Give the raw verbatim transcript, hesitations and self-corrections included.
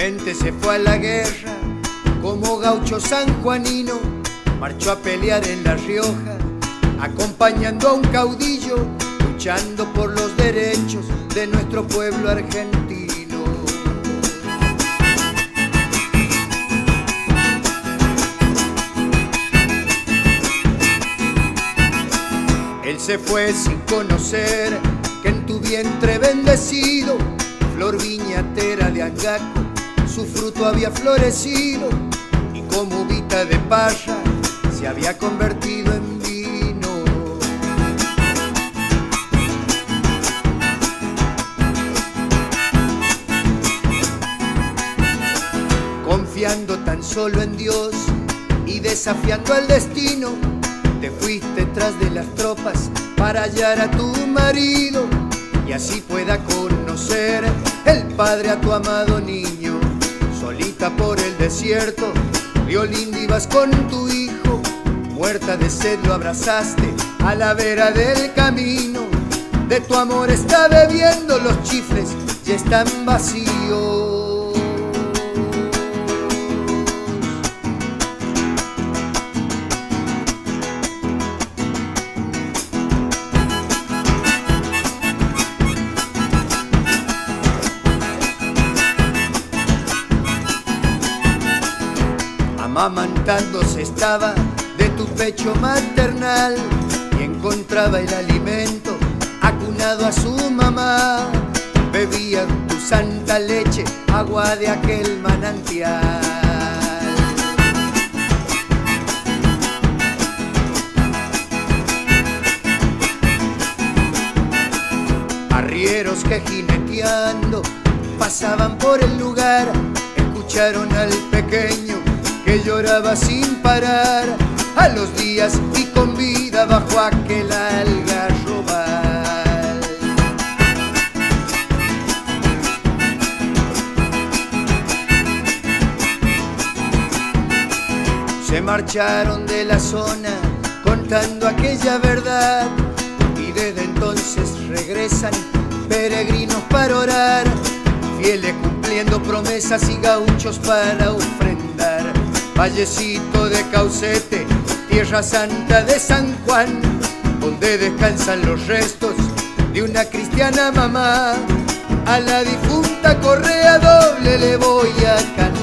Clemente se fue a la guerra como gaucho sanjuanino, marchó a pelear en La Rioja, acompañando a un caudillo, luchando por los derechos de nuestro pueblo argentino. Él se fue sin conocer que en tu vientre bendecido, flor viñatera de Angaco, su fruto había florecido, y como uvita de parra se había convertido en vino. Confiando tan solo en Dios y desafiando al destino, te fuiste tras de las tropas para hallar a tu marido, y así pueda conocer el padre a tu amado niño. Solita por el desierto, Violinda, ibas con tu hijo, muerta de sed lo abrazaste a la vera del camino. De tu amor está bebiendo, los chifles ya están vacíos. Amamantándose estaba de tu pecho maternal y encontraba el alimento acunado a su mamá. Bebía tu santa leche, agua de aquel manantial. Arrieros que jineteando pasaban por el lugar, escucharon al pequeño que lloraba sin parar, a los días y con vida bajo aquel algarrobal. Se marcharon de la zona contando aquella verdad, y desde entonces regresan peregrinos para orar, fieles cumpliendo promesas y gauchos para ofrendar. Vallecito de Caucete, tierra santa de San Juan, donde descansan los restos de una cristiana mamá. A la difunta Correa doble le voy a cantar.